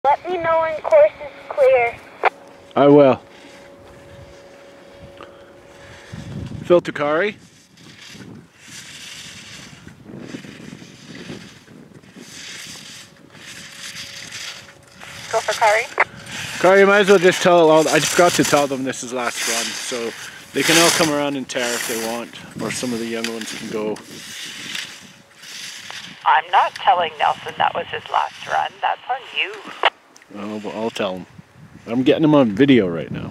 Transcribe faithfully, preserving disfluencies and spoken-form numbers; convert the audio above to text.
Let me know when course is clear. I will. Phil Takari. Go for Kari. Kari, you might as well just tell all. I forgot to tell them this is last run, so they can all come around and tear if they want, or some of the young ones can go. I'm not telling Nelson that was his last run. That's on you. Oh, well, I'll tell him. I'm getting him on video right now.